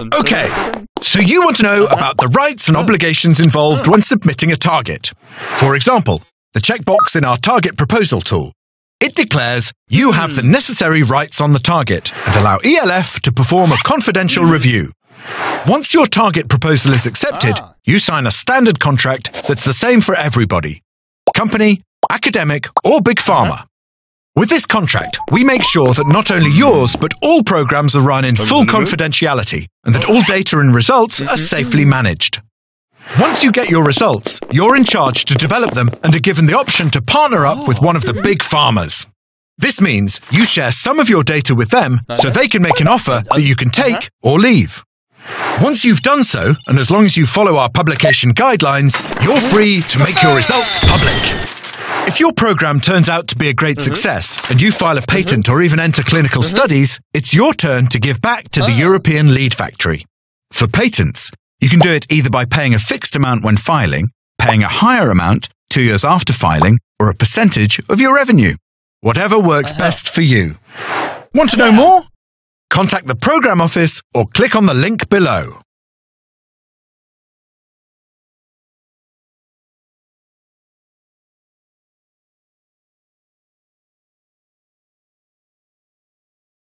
Okay, so you want to know about the rights and obligations involved when submitting a target. For example, the checkbox in our target proposal tool. It declares you have the necessary rights on the target and allow ELF to perform a confidential review. Once your target proposal is accepted, you sign a standard contract that's the same for everybody. Company, academic, or big pharma. With this contract, we make sure that not only yours, but all programs are run in full confidentiality and that all data and results are safely managed. Once you get your results, you're in charge to develop them and are given the option to partner up with one of the big pharmas. This means you share some of your data with them so they can make an offer that you can take or leave. Once you've done so, and as long as you follow our publication guidelines, you're free to make your results public. If your program turns out to be a great success and you file a patent or even enter clinical studies, it's your turn to give back to the European EULeadFactory. For patents, you can do it either by paying a fixed amount when filing, paying a higher amount 2 years after filing, or a percentage of your revenue. Whatever works best for you. Want to know more? Contact the program office or click on the link below.